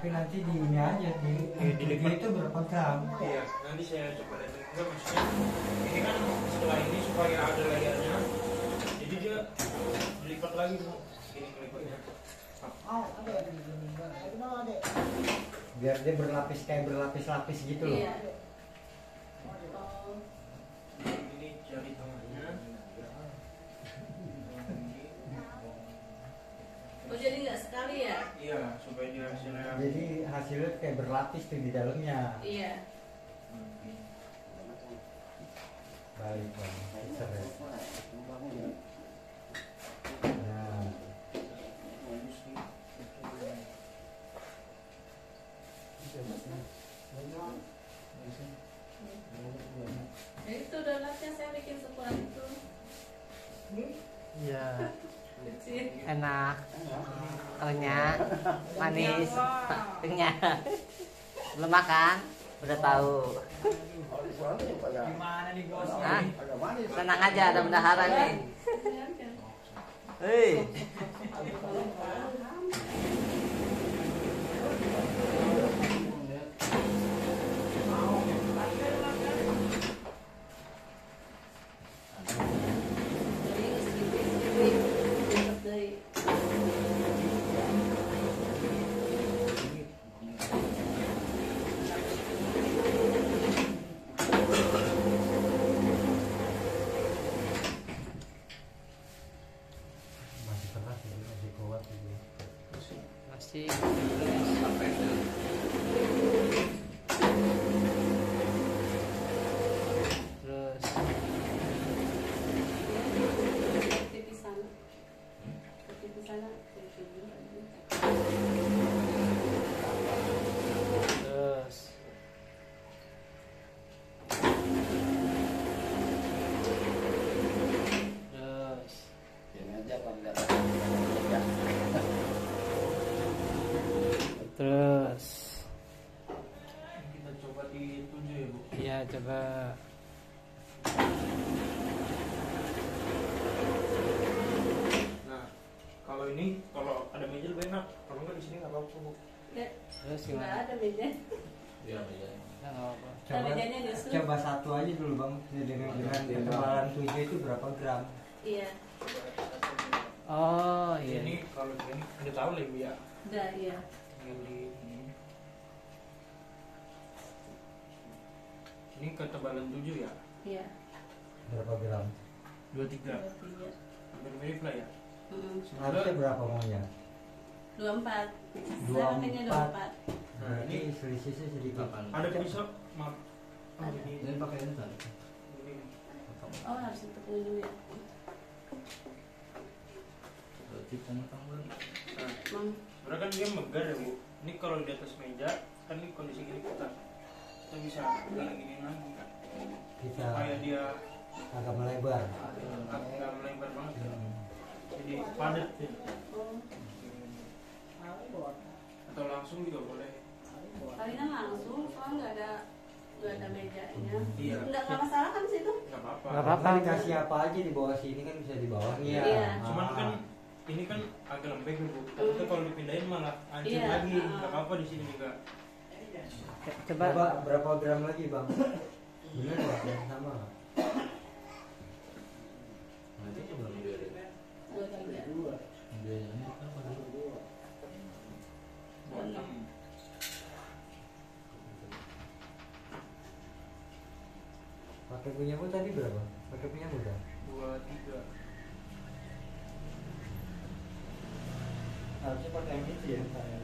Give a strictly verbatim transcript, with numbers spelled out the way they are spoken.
Tapi nanti di ini aja di Di, di di lipat itu berapa gram? Iya, nanti saya coba lihat. Enggak, maksudnya ini kan setelah ini supaya ada layarnya, jadi dia dilipat lagi bu, ini kelipatnya. Biar dia berlapis kayak berlapis-lapis gitu loh. Iya. Ini jari tengahnya. Oh jadi nggak sekali ya? Iya, supaya dia hasilnya. Jadi hasilnya kayak berlapis tuh di dalamnya. Iya. Baik bang, seret. Nah, Ya itu donatnya saya bikin sekuat itu. Iya, Kecil. enak, renyah, manis, renyah. Belum makan, udah tahu. gimana nih bos? Hah? Tenang aja, ada bendahara nih. Hei. Masih keras ya, masih kuat ini. Masih. Terus Di sana. Di sana. terus terus terus Kita coba di tujuh ya bu. ya coba. Nah, kalau ini kalau ada meja lebih enak. Kalau nggak di sini nggak apa-apa bu. Terus Nggak gimana? ada meja. Iya meja. Nah, nggak apa-apa. Coba, Mejanya justru. coba satu aja dulu bang, dengan dengan ketebalan tujuh itu berapa gram? Iya. Oh iya. Ini kalau ini udah tahu lah ibu ya. Udah iya. Tinggal di ini. Ini ketebalan tujuh ya. Iya. Berapa gram? Dua tiga. Dua tiga. Hampir mirip lah ya. Mm. Harusnya berapa maunya? Dua empat. Dua Saya makanya dua empat. empat. Nah, Berarti ini selisihnya sedikit. ada pisau. Maaf. Oh, Ada. ini. Ini pakai ini tadi. Ini. Oh harus ditepung dulu ya. Tipung tambah. Nah, Mam. sebenarnya kan dia megar ya bu. Ini kalau di atas meja kan ini kondisi gini kita kita bisa gini gini lagi kan. Kita Supaya dia agak melebar. agak melebar banget ya. Hmm. Jadi padat ya. Oh. Atau langsung juga boleh. Palingan langsung, soalnya nggak ada nggak ada mejanya. Iya. Nggak nggak masalah kan situ? Nggak apa-apa. Nggak apa-apa. Kan dikasih apa aja di bawah sini kan bisa di bawah. Iya. Iya. Cuman Ah. kan ini kan agak lembek ya bu. Tapi kalau dipindahin malah hancur Iya. lagi. Ah. Nggak apa-apa di sini juga. Coba. Coba berapa gram lagi bang? Bener nggak? Yang sama nggak? Nanti coba dia. Dua tiga. Dia ini kan pada Enam. Pakai punyamu tadi berapa? Pakai punyamu kan? Dua tiga. Harusnya pakai yang itu ya.